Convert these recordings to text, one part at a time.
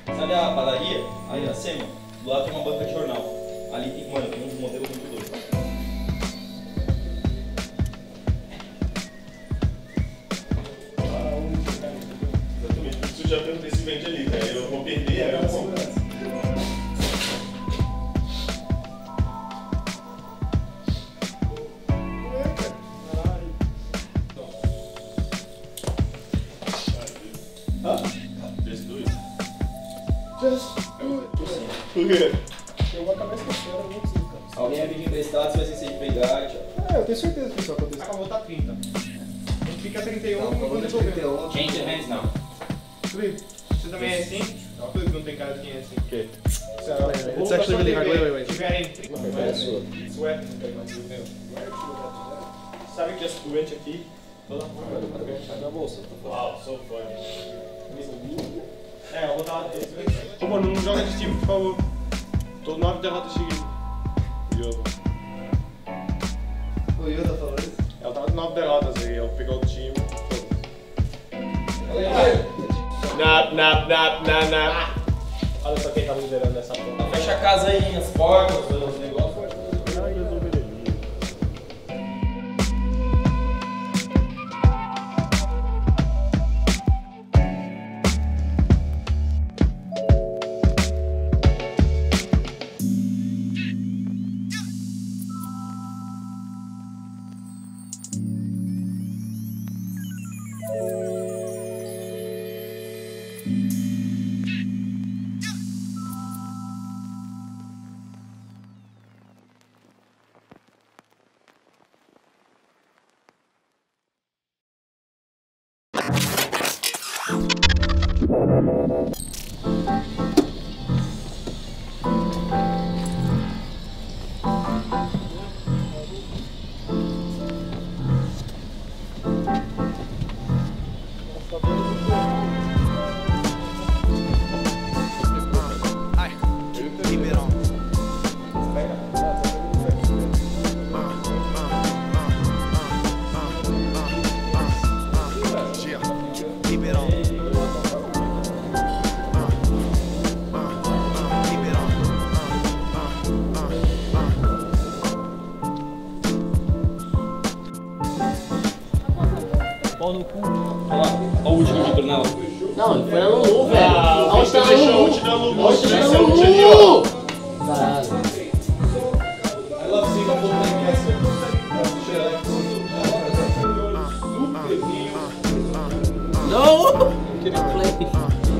Sabe a padaria? Aí a Sema, do lado tem uma banca de jornal. Ali tem, mano, tem uns modelos muito doidos. Exatamente, por isso eu já perguntei se vende ali, né? Eu vou perder, aí eu vou. Por quê? Eu vou acabar esquecendo, eu não consigo, cara. Alguém vai pedir emprestado, você vai esquecer de pegar, tchau. Eu tenho certeza que isso vai acontecer. Acabou, tá 30. A gente fica 31 quando resolver. Change the hands now. Felipe, você também é assim? Não, Felipe não tem cara de quem é assim. O quê? It's actually really hard. Wait. Tiverem 30 É sua. suéter, não tem mais meu. Sabe que essa corrente aqui? Toda Tá na bolsa. Uau, so funny. É, eu vou dar uma desse. Ô, mano, não joga de time, por favor. Tô 9 derrotas seguidas. O Yoda falou isso? Ela tava com 9 derrotas aí, ela pegou o time. Nap. Olha só quem tá liderando nessa porra. Fecha a casa aí, as portas, os negócios. Pau no cu. Olha lá, olha o último de Brunella. Não, ele foi na Lulu, velho. Aonde tá na Lulu? Aonde tá na Lulu? Caralho. I love seeing a full thing castle. No! Play.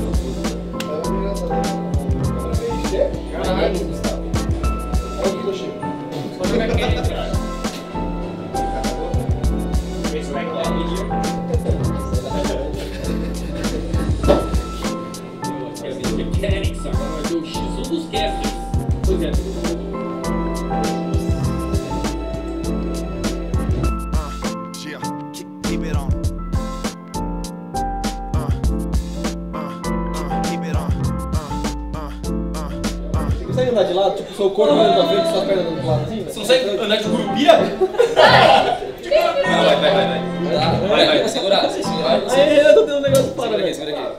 Mechanics, agora vai ver o X1 dos casters. Pois é. Keep it on. Keep it on. Você consegue andar de lado, tipo, seu corpo olhando pra frente e sua perna do lado assim? Você consegue andar de curupira? Vai, segura. Aí eu tô tendo um negócio para, velho. Segura aqui.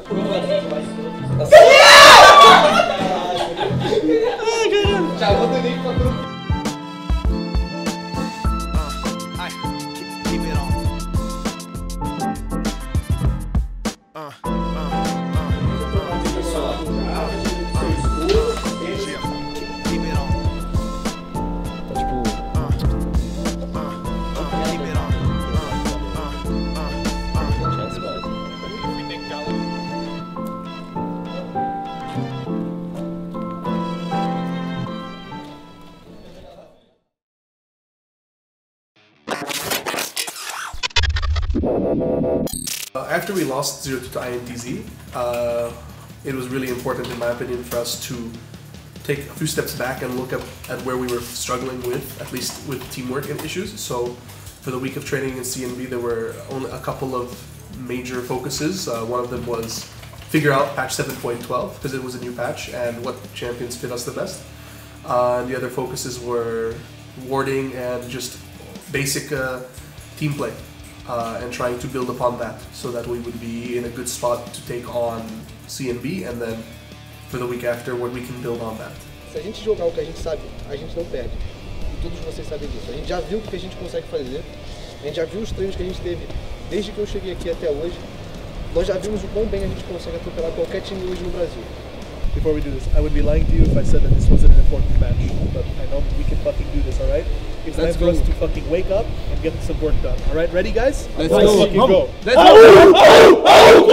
Já vou ter nem pra grupo. Keep it on. Keep it on. After we lost 0-2 to INTZ, it was really important, in my opinion, for us to take a few steps back and look at where we were struggling with, at least with teamwork and issues. So for the week of training in CNB, there were only a couple of major focuses. One of them was figure out patch 7.12, because it was a new patch, and what champions fit us the best. And the other focuses were warding and just basic team play. And trying to build upon that so that we would be in a good spot to take on CNB and then for the week after where we can build on that. Se a gente jogar o que a gente sabe, a gente não perde. E todos vocês sabem disso. A gente já viu o que a gente consegue fazer. A gente já viu os treinos que a gente teve desde que eu cheguei aqui até hoje. Nós já vimos o quão bem a gente consegue atropelar qualquer time hoje no Brasil. Before we do this, I would be lying to you if I said that this wasn't an important match. But I know we can fucking do this, alright? It's time for us to fucking wake up and get some work done. Alright, ready guys? Let's Let's go. fucking go. Let's go!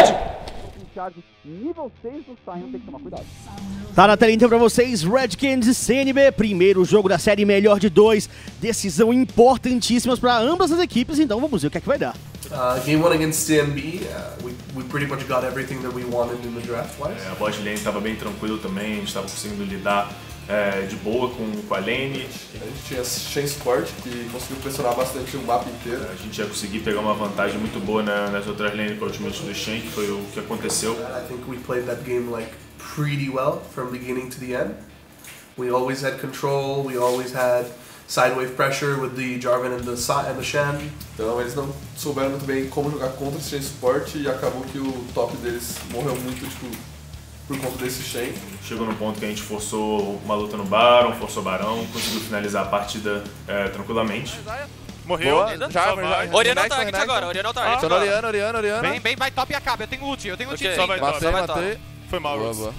Nível 6 do Sion, tem que tomar cuidado. Tá na tela então pra vocês, Redskins e CNB, primeiro jogo da série melhor de 2, decisão importantíssimas pra ambas as equipes, então vamos ver o que é que vai dar. Game 1 against CNB, we pretty much got everything that we wanted in the draft-wise. A bot lane estava bem tranquilo também, a gente estava conseguindo lidar de boa com a lane. A gente tinha Shen Sport, que conseguiu pressionar bastante o mapa inteiro. A gente ia conseguir pegar uma vantagem muito boa nas outras lanes com a ultimate do Shen, que foi o que aconteceu. I think we played that game like pretty well from beginning to the end. We always had control, we always had side wave pressure with the Jarvan and the Shen. Então eles não souberam muito bem como jogar contra esse Shen Sport e acabou que o top deles morreu muito, tipo, por conta desse Shen. Chegou no ponto que a gente forçou uma luta no Baron, forçou o Barão, conseguiu finalizar a partida tranquilamente. Morreu. Já. Oriana no target agora, Oriana no target. Tô no Oriana. Bem, vai top e acaba. Eu tenho ult, sim. Só vai top. Foi mal, boa.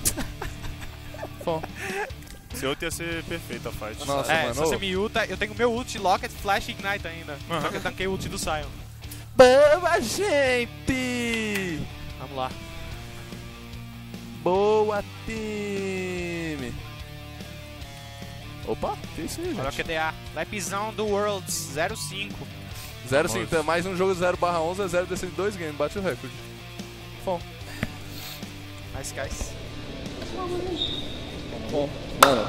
Seu ult ia ser perfeito a fight. Nossa, mano. Se você me ulta, eu tenho meu ult, Locket, Flash e Ignite ainda. Só que eu tanquei o ult do Sion. Boa, gente! Vamos lá. Boa, time! Opa, que isso aí, gente? Olha o QDA. Lapzão do Worlds, 0-5. 0-5, então mais um jogo 0/11, é 0 descendo 2 games, bate o recorde. Bom. Nice, guys. Bom, mano.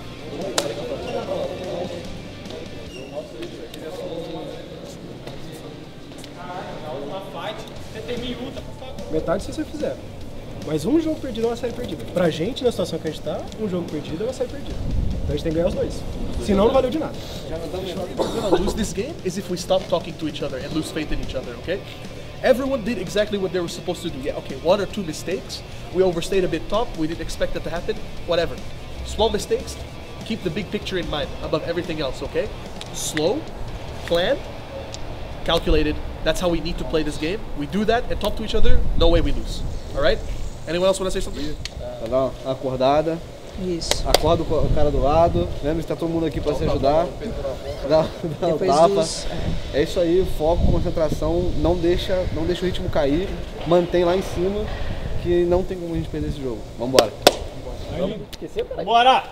Metade se você fizer. Mas um jogo perdido é uma série perdida. Pra gente, na situação que a gente tá, um jogo perdido é uma série perdida. Então a gente tem que ganhar os dois. Senão não valeu de nada. We're gonna lose this game is if we stop talking to each other and lose faith in each other, okay? Everyone did exactly what they were supposed to do. Yeah, okay, 1 or 2 mistakes. We overstayed a bit top. We didn't expect that to happen. Whatever. Small mistakes. Keep the big picture in mind above everything else, okay? Slow, planned, calculated. That's how we need to play this game. We do that and talk to each other, no way we lose. Alright? Anyone else want to say something? Pra dar uma acordada. Isso. Acorda o cara do lado. Lembra que tá todo mundo aqui pra se ajudar. Dá um tapa. É isso aí, foco, concentração. Não deixa o ritmo cair. Mantém lá em cima. Que não tem como a gente perder esse jogo. Vambora. Esqueceu, cara? Bora!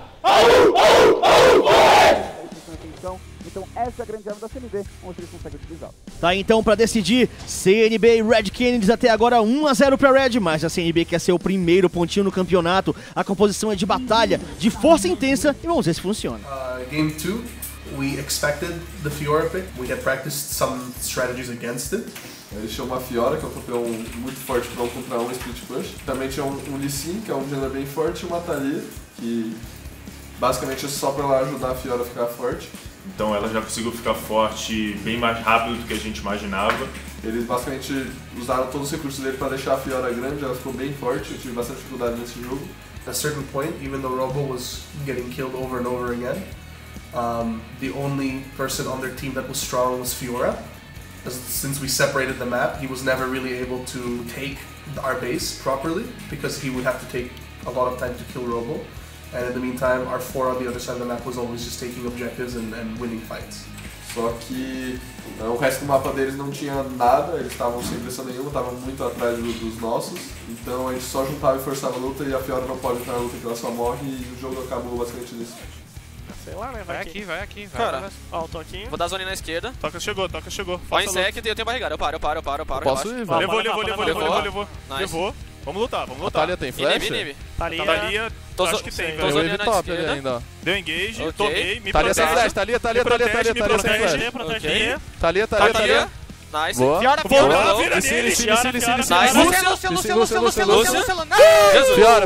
Então essa é a grande arma da CNB, onde eles conseguem utilizar. Tá, então pra decidir, CNB e Red Canids até agora 1-0 pra Red, mas a CNB quer ser o primeiro pontinho no campeonato. A composição é de batalha, de força intensa e vamos ver se funciona. Game 2, we expected the Fiora pick. We had practiced some strategies against it. Eles tinham uma Fiora, que é um campeão muito forte para 1 contra 1 split push. Também tinha um Lee Sin, que é um jungler bem forte, e uma Taliyah, que basicamente é só para ela ajudar a Fiora a ficar forte. Então ela já conseguiu ficar forte bem mais rápido do que a gente imaginava. Eles basicamente usaram todos os recursos dele para deixar a Fiora grande, ela ficou bem forte, eu tive bastante dificuldade nesse jogo. At a certain point, even though Robo was getting killed over and over again, the only person on their team that was strong was Fiora. Since we separated the map, he was never really able to take our base properly because he would have to take a lot of time to kill Robo. And in the meantime, our 4 on the other side of the map was always just taking objectives and winning fights. Só que o resto do mapa deles não tinha nada, eles estavam sem pressão nenhuma, estavam muito atrás dos nossos. Então a gente só juntava e forçava a luta e a Fiora não pode entrar na luta porque ela só morre e o jogo acabou basicamente nisso. Sei lá, né? Vai aqui. Cara, ó, o toquinho. Vou dar zona na esquerda. Toca chegou. Ó, em sec e eu tenho barrigada. Eu paro. Posso ir, velho? Levou. Nice. Levou. Vamos lutar. A Taliyah tem flash? Taliyah, acho que tem. Tô zoneando na top esquerda. ainda, ó. Deu engage, tomei, me Taliyah sem protege. flash, Taliyah sem flash. Taliyah. Nice. Boa. Fiora. Vira nele. Nice. Lúcio. Fiora.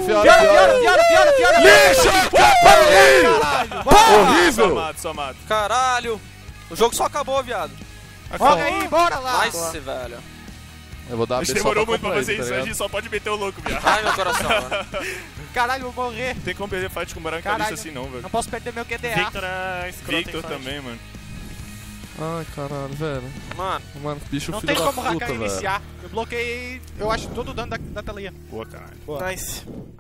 Lixo! Horrível! Só mato. Caralho. O jogo só acabou, viado. Joga aí, bora lá. Nice, velho. Eu vou dar a demorou muito pra fazer isso, a gente só pode meter o louco, viado. Ai, meu coração, mano. Caralho, vou morrer. Tem como perder fight com o Barão e Caralho, Calista assim não, velho. Não posso perder meu QDA. Victor é escroto. Victor também, mano. Ai, caralho, velho. Mano, bicho não filho tem da como puta, Rakan velho. iniciar. Eu bloqueei, eu acho, todo o dano da Thalia. Boa, caralho. Nice.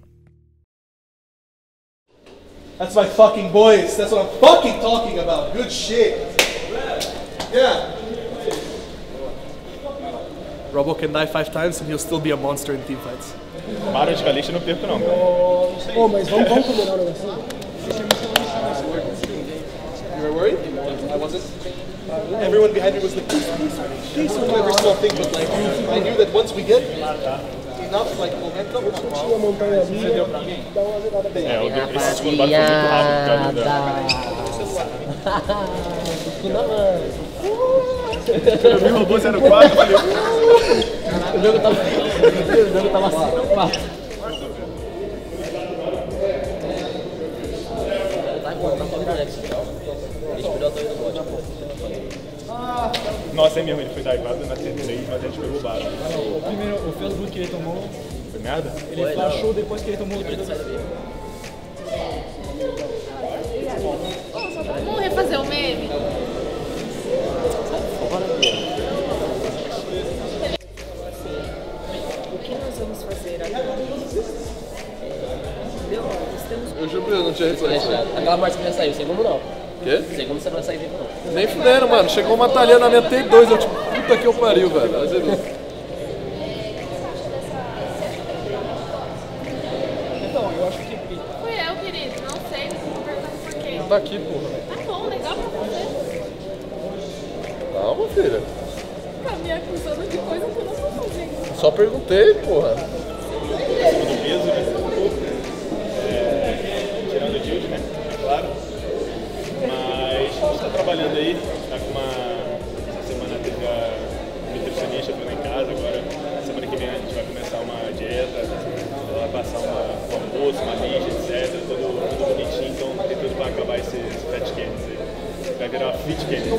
That's my fucking boys. That's what I'm fucking talking about. Good shit. Yeah. Robo can die 5 times and he'll still be a monster in team fights. Barão de Calista eu não perco não, cara. Pô, mas vamos combinar um negocinho? You were worried? I wasn't. Everyone behind me was like, peace, every small thing, but like, I knew that once we get enough like momentum, Tinha a montanha ali, dá uma ajudada bem. Esse segundo barco foi muito rápido, cara. Eu vi o robô 04 e falei... O jogo tava 5-4. Nossa, é mesmo, ele foi divado na T3, mas a gente pegou o barco. O first boot que ele tomou, Foi merda? ele flashou depois que ele tomou o tiro. Vamos refazer o meme? O que nós vamos fazer agora? Entendeu? Eu juro que eu não tinha refletido. Aquela parte que já saiu, segundo não. Quê? Segundo você não vai sair vivo não. Nem fuderam, mano. Chegou uma talha na minha T2, eu tipo, puta que eu pariu, velho. Mas você viu. Então, eu acho que... Fui eu, querido. Não sei, não perguntando por quê. Tá aqui, porra. Tá bom, legal pra você. Calma, filha. Tá me acusando de coisa que eu não tô fazendo. Só perguntei, porra. Segundo peso, né? Tirando o Dilde, né? Claro. Mas a gente tá trabalhando aí, tá com uma... Essa semana teve a nutricionista foi lá em casa, agora semana que vem a gente vai começar uma dieta, ela vai passar um almoço, uma lista, etc, tudo bonitinho, então tem tudo pra acabar esse Fat Cannons aí. Vai virar Fit Cannons.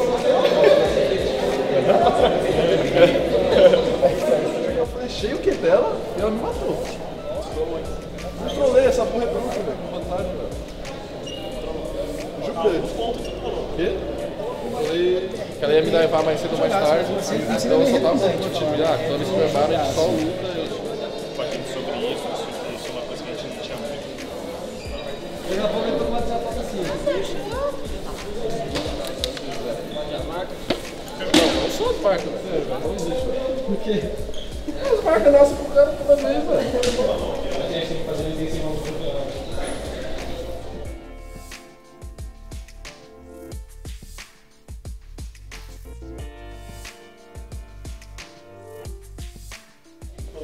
Eu flechei o que dela e ela me matou. Eu trolei essa porra é bruxa, velho, com vantagem, velho. Quê? Que ela ia me levar mais cedo ou mais tarde, então eu só tava falando do time. Ah, quando eles me levaram, a gente só luta e... Falando sobre isso é uma coisa que a gente não tinha muito. Eu já vou ver como vai ser a foto assim. Não sou as marcas, velho. Não existe, velho. Por quê? As marcas nascem pro cara toda vez, velho. A gente tem que fazer isso em mão do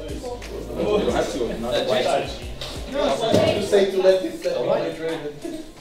Não sei, tu deve ter.